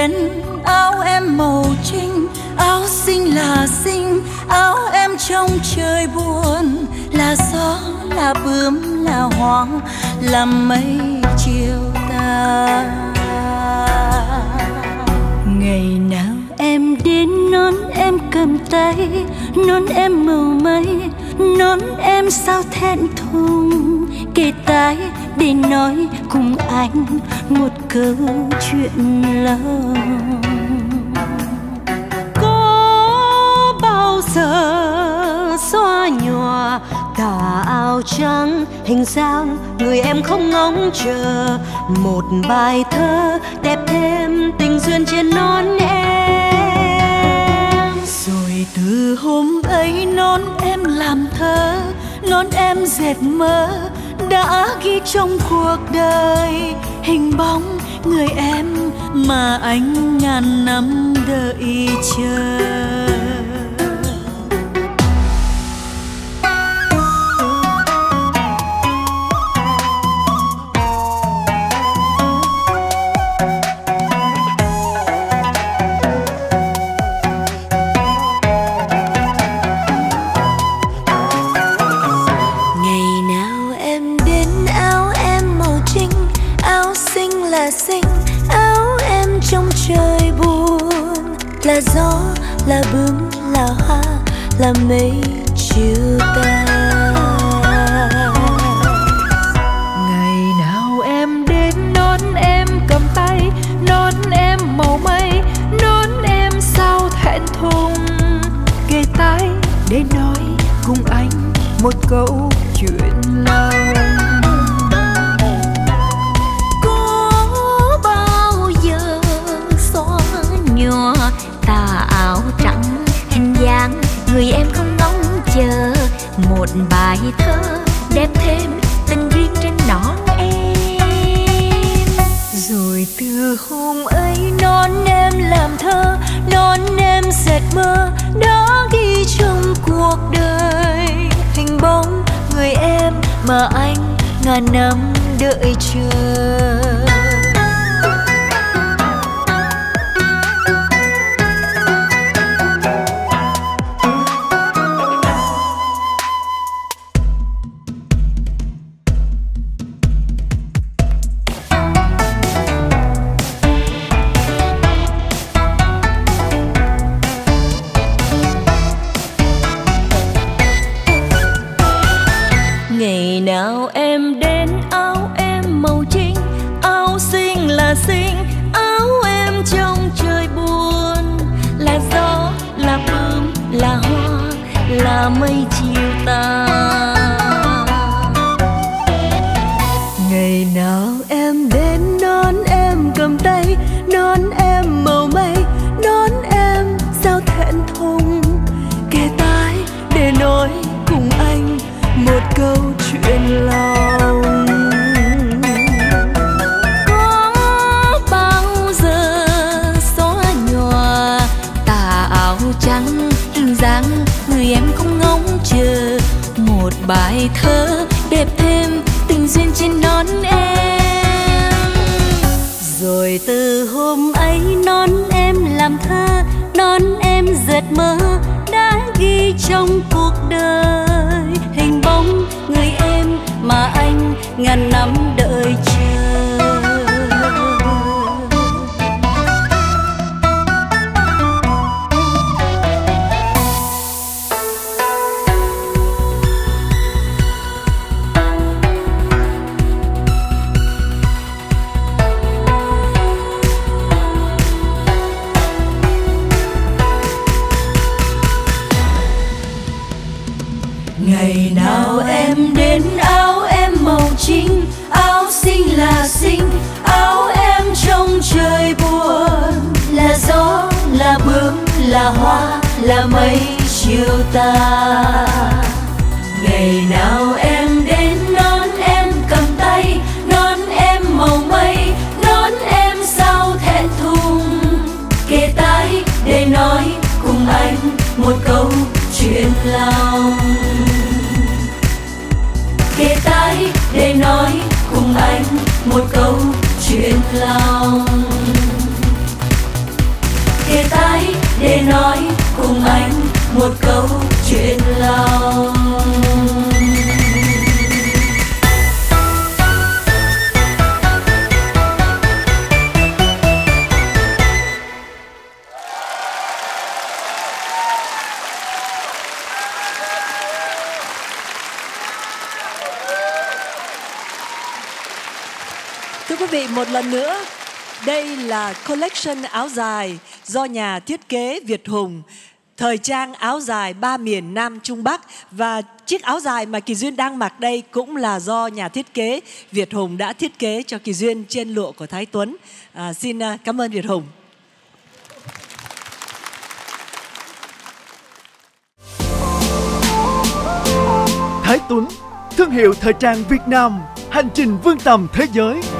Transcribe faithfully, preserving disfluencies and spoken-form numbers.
đến áo em màu trinh, áo xinh là xinh, áo em trong trời buồn, là gió là bướm là hoa là mây chiều tà. Ngày nào em đến nón em cầm tay, nón em màu mây, nón em sao thẹn thùng, kề tai để nói cùng anh một câu chuyện lâu. Có bao giờ xóa nhòa tà áo trắng, hình dáng người em không ngóng chờ, một bài thơ đẹp thêm tình duyên trên nón em. Rồi từ hôm ấy nón em làm thơ, nón em dệt mơ đã ghi trong cuộc đời, hình bóng người em mà anh ngàn năm đợi chờ. Là gió, là bướm, là hoa, là mây chiều tà. Ngày nào em đến nón em cầm tay, nón em màu mây, nón em sao thẹn thùng, kề tai để nói cùng anh một câu chuyện lòng. Người em không ngóng chờ, một bài thơ đẹp thêm tình duyên trên nón em. Rồi từ hôm ấy nón em làm thơ, nón em dệt mơ đã ghi trong cuộc đời, hình bóng người em mà anh ngàn năm đợi chờ. Ngày nào em đến áo em màu trinh, áo xinh là xinh, áo em trong trời buồn, là gió, là bướm, là hoa, là mây chiều tà. Ngày nào em đến nón em cầm tay, nón em màu mây, nón em sao thẹn thùng, kề tai để nói cùng anh một câu chuyện lòng. Có bao giờ xóa nhòa tà áo trắng, hình dáng người em không ngóng chờ, một bài thơ đẹp thêm tình duyên trên nón em. Rồi từ hôm ấy nón em làm thơ, nón em dệt mơ đã ghi trong cuộc đời, hình bóng người em mà anh ngàn năm đợi chờ. Ngày nào em đến áo em màu trinh, áo xinh là xinh, áo em trong trời buồn, là gió, là bướm, là hoa, là mây chiều tà. Ngày nào em đến nón em cầm tay, nón em màu mây, nón em sao thẹn thùng, kề tai để nói cùng anh một câu chuyện lòng. Kề tai để nói cùng anh một câu chuyện lòng. để nói cùng anh một câu chuyện lòng. Thưa quý vị, một lần nữa, đây là collection áo dài do nhà thiết kế Việt Hùng, thời trang áo dài ba miền Nam Trung Bắc. Và chiếc áo dài mà Kỳ Duyên đang mặc đây cũng là do nhà thiết kế Việt Hùng đã thiết kế cho Kỳ Duyên trên lụa của Thái Tuấn. À, xin cảm ơn Việt Hùng. Thái Tuấn, thương hiệu thời trang Việt Nam, hành trình vươn tầm thế giới.